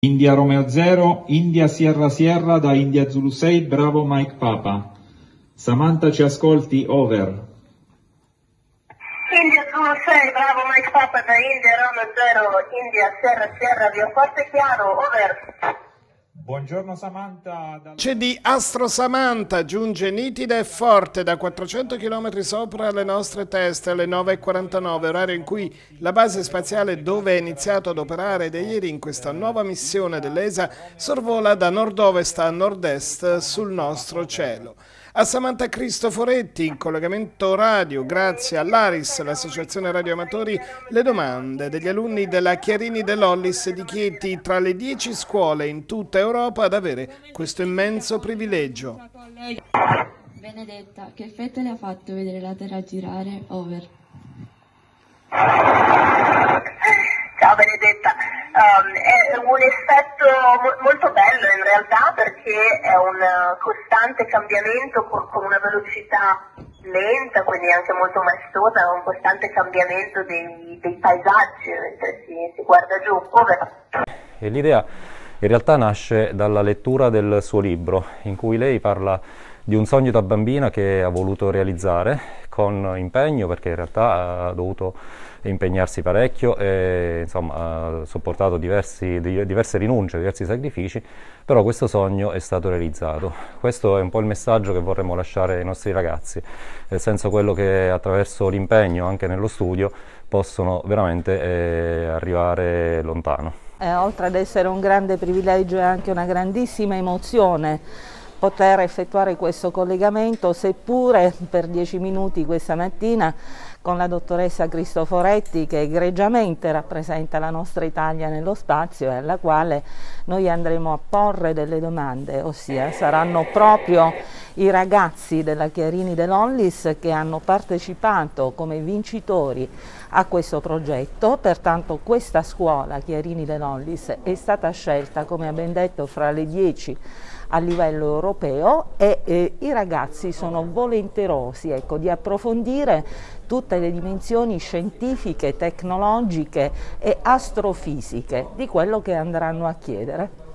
India Romeo 0, India Sierra Sierra da India Zulu 6, bravo Mike Papa. Samantha ci ascolti, over. India Zulu 6, bravo Mike Papa da India Romeo 0, India Sierra Sierra, vi ho forte e chiaro, over. Buongiorno Samantha. C'è di Astro Samantha, giunge nitida e forte da 400 km sopra le nostre teste alle 9:49, orario in cui la base spaziale dove è iniziato ad operare da ieri in questa nuova missione dell'ESA sorvola da nord-ovest a nord-est sul nostro cielo. A Samantha Cristoforetti, in collegamento radio, grazie all'ARIS, l'Associazione Radioamatori, le domande degli alunni della Chiarini dell'Ollis di Chieti, tra le 10 scuole in tutta Europa ad avere questo immenso privilegio. Benedetta, che effetto le ha fatto vedere la Terra girare? Over. Ciao Benedetta, è un effetto molto bello in realtà, perché è un costante cambiamento con una velocità lenta, quindi anche molto maestosa, un costante cambiamento dei paesaggi mentre si guarda giù. E l'idea in realtà nasce dalla lettura del suo libro, in cui lei parla di un sogno da bambina che ha voluto realizzare con impegno, perché in realtà ha dovuto impegnarsi parecchio e insomma ha sopportato diverse rinunce, diversi sacrifici, però questo sogno è stato realizzato. Questo è un po' il messaggio che vorremmo lasciare ai nostri ragazzi, nel senso quello che attraverso l'impegno anche nello studio possono veramente arrivare lontano. Oltre ad essere un grande privilegio è anche una grandissima emozione poter effettuare questo collegamento, seppure per 10 minuti questa mattina, con la dottoressa Cristoforetti, che egregiamente rappresenta la nostra Italia nello spazio e alla quale noi andremo a porre delle domande, ossia saranno proprio i ragazzi della Chiarini dell'Ollis che hanno partecipato come vincitori a questo progetto. Pertanto questa scuola Chiarini dell'Ollis è stata scelta, come ha ben detto, fra le 10 a livello europeo e i ragazzi sono volenterosi, ecco, di approfondire tutte le dimensioni scientifiche, tecnologiche e astrofisiche di quello che andranno a chiedere.